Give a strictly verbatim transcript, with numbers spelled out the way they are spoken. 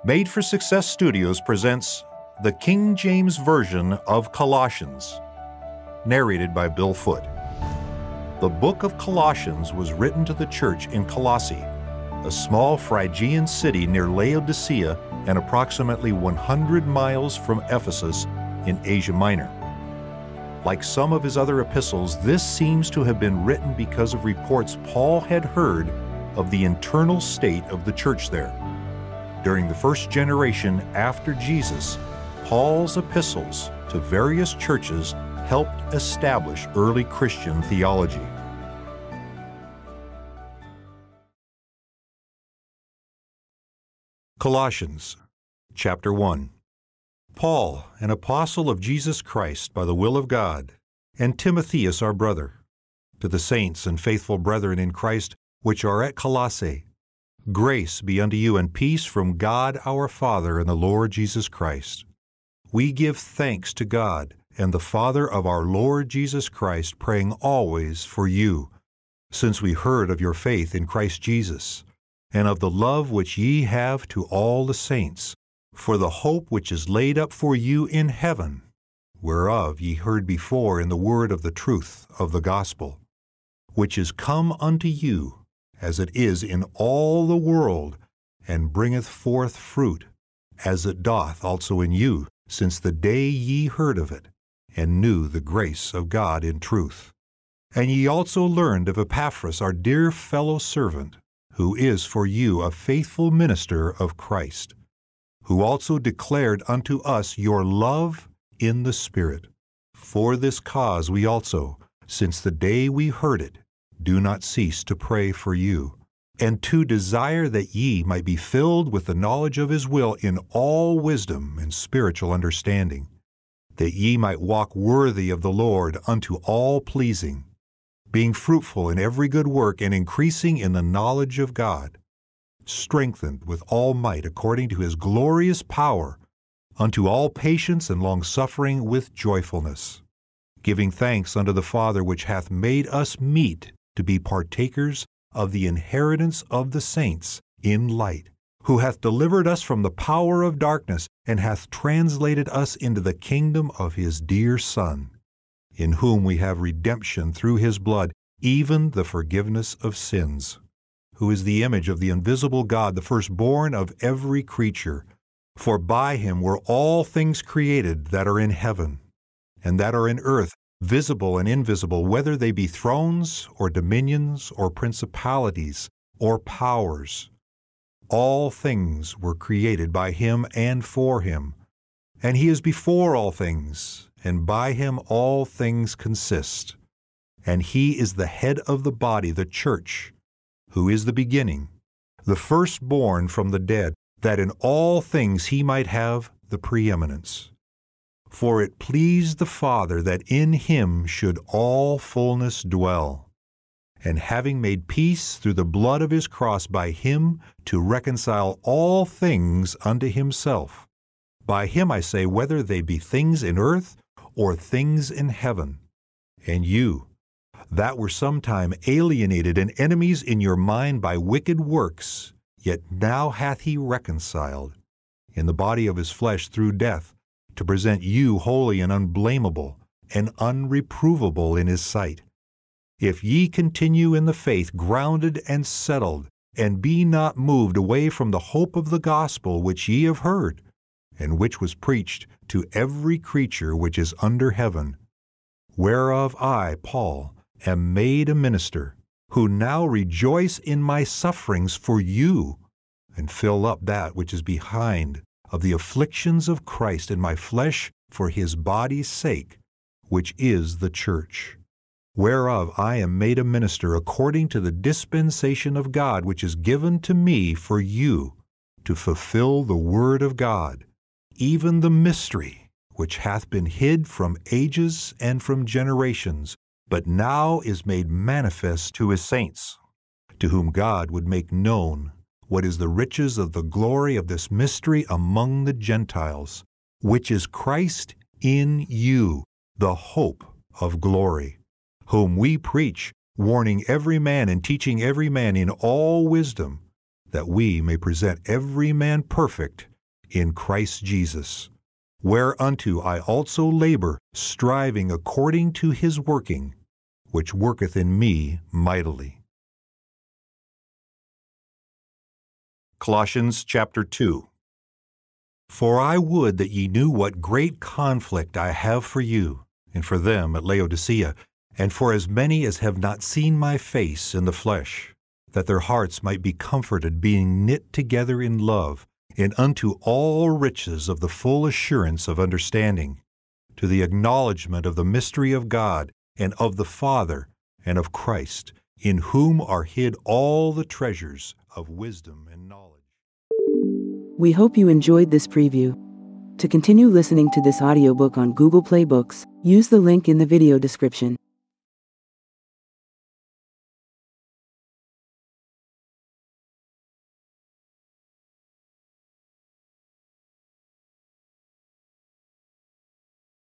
Made for Success Studios presents the King James Version of Colossians, narrated by Bill Foote. The Book of Colossians was written to the church in Colossae, a small Phrygian city near Laodicea and approximately one hundred miles from Ephesus in Asia Minor. Like some of his other epistles, this seems to have been written because of reports Paul had heard of the internal state of the church there. During the first generation after Jesus, Paul's epistles to various churches helped establish early Christian theology. Colossians, chapter one. Paul, an apostle of Jesus Christ by the will of God, and Timotheus our brother, to the saints and faithful brethren in Christ which are at Colossae, grace be unto you and peace from God our Father and the Lord Jesus Christ. We give thanks to God and the Father of our Lord Jesus Christ, praying always for you, since we heard of your faith in Christ Jesus, and of the love which ye have to all the saints, for the hope which is laid up for you in heaven, whereof ye heard before in the word of the truth of the gospel, which is come unto you, as it is in all the world, and bringeth forth fruit, as it doth also in you, since the day ye heard of it, and knew the grace of God in truth. And ye also learned of Epaphras, our dear fellow servant, who is for you a faithful minister of Christ, who also declared unto us your love in the Spirit. For this cause we also, since the day we heard it, do not cease to pray for you, and to desire that ye might be filled with the knowledge of his will in all wisdom and spiritual understanding, that ye might walk worthy of the Lord unto all pleasing, being fruitful in every good work and increasing in the knowledge of God, strengthened with all might according to his glorious power, unto all patience and longsuffering with joyfulness, giving thanks unto the Father which hath made us meet to be partakers of the inheritance of the saints in light, who hath delivered us from the power of darkness, and hath translated us into the kingdom of his dear Son, in whom we have redemption through his blood, even the forgiveness of sins, who is the image of the invisible God, the firstborn of every creature. For by him were all things created that are in heaven, and that are in earth, visible and invisible, whether they be thrones, or dominions, or principalities, or powers. All things were created by him and for him. And he is before all things, and by him all things consist. And he is the head of the body, the church, who is the beginning, the firstborn from the dead, that in all things he might have the preeminence. For it pleased the Father that in him should all fullness dwell, and having made peace through the blood of his cross, by him to reconcile all things unto himself. By him I say, whether they be things in earth or things in heaven. And you, that were sometime alienated and enemies in your mind by wicked works, yet now hath he reconciled in the body of his flesh through death, to present you holy and unblameable and unreprovable in his sight. If ye continue in the faith, grounded and settled, and be not moved away from the hope of the gospel which ye have heard, and which was preached to every creature which is under heaven, whereof I, Paul, am made a minister, who now rejoice in my sufferings for you, and fill up that which is behind of the afflictions of Christ in my flesh for his body's sake, which is the church, whereof I am made a minister according to the dispensation of God, which is given to me for you, to fulfill the word of God, even the mystery which hath been hid from ages and from generations, but now is made manifest to his saints, to whom God would make known what is the riches of the glory of this mystery among the Gentiles, which is Christ in you, the hope of glory, whom we preach, warning every man and teaching every man in all wisdom, that we may present every man perfect in Christ Jesus, whereunto I also labor, striving according to his working, which worketh in me mightily. Colossians chapter two. For I would that ye knew what great conflict I have for you, and for them at Laodicea, and for as many as have not seen my face in the flesh, that their hearts might be comforted, being knit together in love, and unto all riches of the full assurance of understanding, to the acknowledgement of the mystery of God, and of the Father, and of Christ, in whom are hid all the treasures of wisdom and knowledge. We hope you enjoyed this preview. To continue listening to this audiobook on Google Play Books, use the link in the video description.